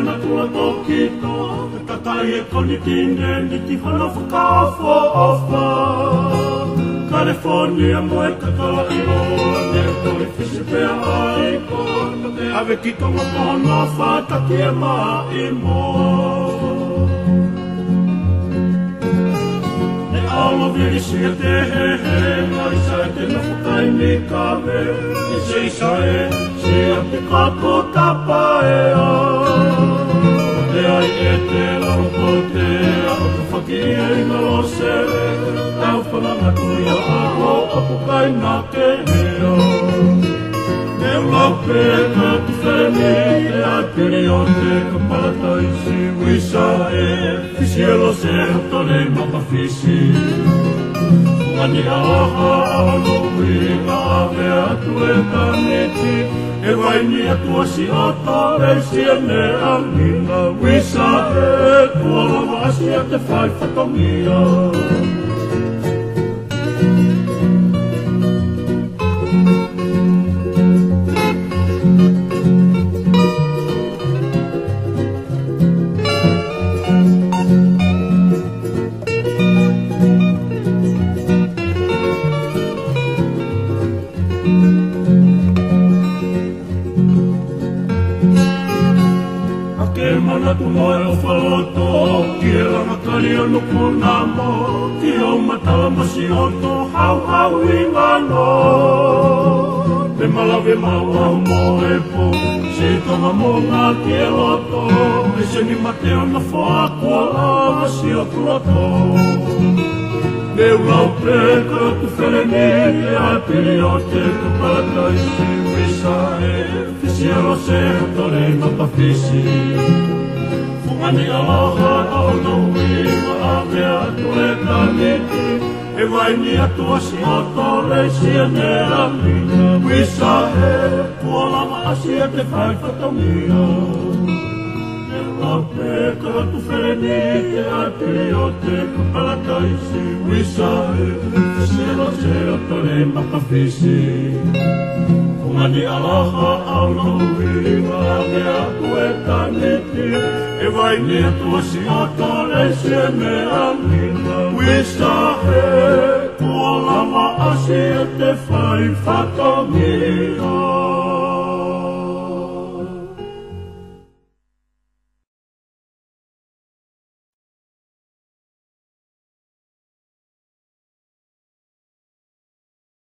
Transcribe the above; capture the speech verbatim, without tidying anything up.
mana tua tokito Tatai e koni tine ni ti hana whakawha awha California moe kakala i roa Ne toi whisi pēr ai kona Ave ki tonga pona whātaki e mai mo Ne awa viri sia te he he Mai sai te na whakai ni ka me Ni se isa e sia te kako tapa e a Te ai e te lau ko te a O te whaki e na lo se Tau whananga tuia a ho A pukai na ke hea Ne lau pe ka tu whene E ai piri o te ka parataisi Wisa e Fisi e lo se Tore mama fisi Ngani aha alo winga Ave atu e ka neti E waini atua si o tore si e ne amina Wisa e tua lava asi a te whai whatongia Mana tu moe o whaloto, ki e ranga kari anu puna mo, ki o matala masi o to hau hau i ngano. Te malawe maua mo e po, se tonga mo ngā ki e loto, e se ni mate o na wha kua a masi o kuroto. Ne ulau pe ka tu where ni, e ai piri o te ka parataisi, wisa e, fisi alo se o tore mapa fisi. Ngani alaha au no winga ave atu e ka neti E waini atu asi o tore si e ne amina Wisa e tua lama asi e te whai whatongia Ne lape ka tu where ni e ai piri o te ka parataisi Wisa e se lo se o tore maka fisi Ngani alaha au no winga ave atu e ka neti E vai ne tua si o tore si e me amina Wisa he, tua lama asi e te whai whatongia